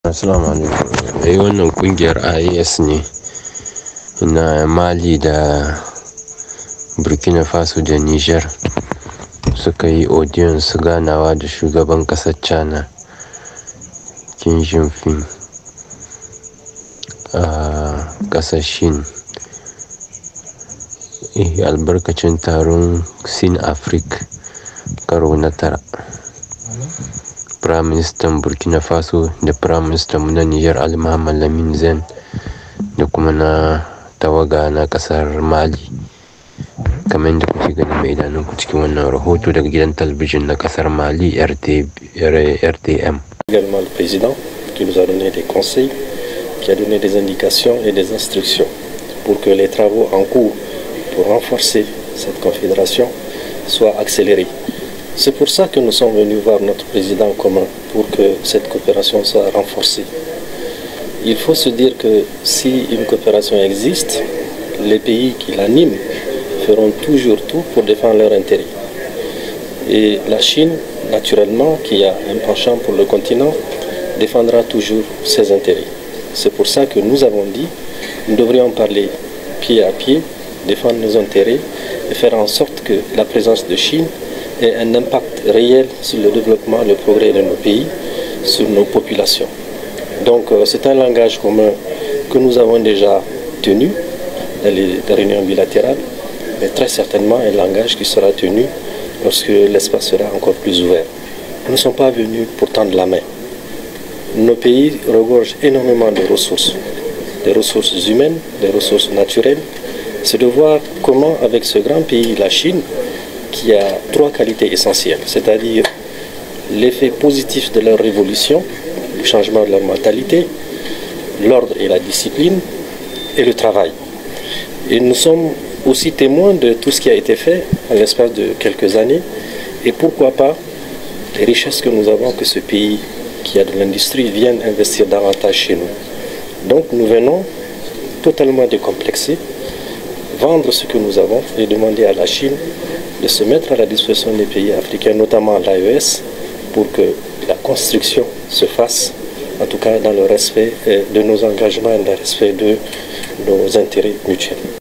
Assalamu alaikum. Wannan kungiyar IAS ne na Mali da Burkina Faso da Niger suka yi audience ganawa da shugaban kasar China Xi Jinping a kasar Shin. Albarkacin taron Sin Africa karo na 9. Prime Minister Burkina Faso da Prime Minister na Niger Ali Mohamed Lamine Zen da kuma na tawaga na kasar Mali. Kamar da kuke gani mai idanunku cikin wannan rahoto daga gidan talabijin na kasar Mali RTM. Également le président qui nous a donné des conseils, qui a donné des indications et des instructions pour que les travaux en cours pour renforcer cette confédération soient accélérés. C'est pour ça que nous sommes venus voir notre président commun, pour que cette coopération soit renforcée. Il faut se dire que si une coopération existe, les pays qui l'animent feront toujours tout pour défendre leurs intérêts. Et la Chine, naturellement, qui a un penchant pour le continent, défendra toujours ses intérêts. C'est pour ça que nous avons dit que nous devrions parler pied à pied, défendre nos intérêts et faire en sorte que la présence de Chine ait un impact réel sur le développement, le progrès de nos pays, sur nos populations. Donc c'est un langage commun que nous avons déjà tenu dans les réunions bilatérales, mais très certainement un langage qui sera tenu lorsque l'espace sera encore plus ouvert. Nous ne sommes pas venus pour tendre la main. Nos pays regorgent énormément de ressources, des ressources humaines, des ressources naturelles. C'est de voir comment, avec ce grand pays, la Chine, qui a 3 qualités essentielles, c'est-à-dire l'effet positif de leur révolution, le changement de leur mentalité, l'ordre et la discipline, et le travail. Et nous sommes aussi témoins de tout ce qui a été fait en l'espace de quelques années, et pourquoi pas les richesses que nous avons, que ce pays qui a de l'industrie vienne investir davantage chez nous. Donc nous venons totalement décomplexés, vendre ce que nous avons et demander à la Chine de se mettre à la disposition des pays africains, notamment l'AES, pour que la construction se fasse, en tout cas dans le respect de nos engagements et dans le respect de nos intérêts mutuels.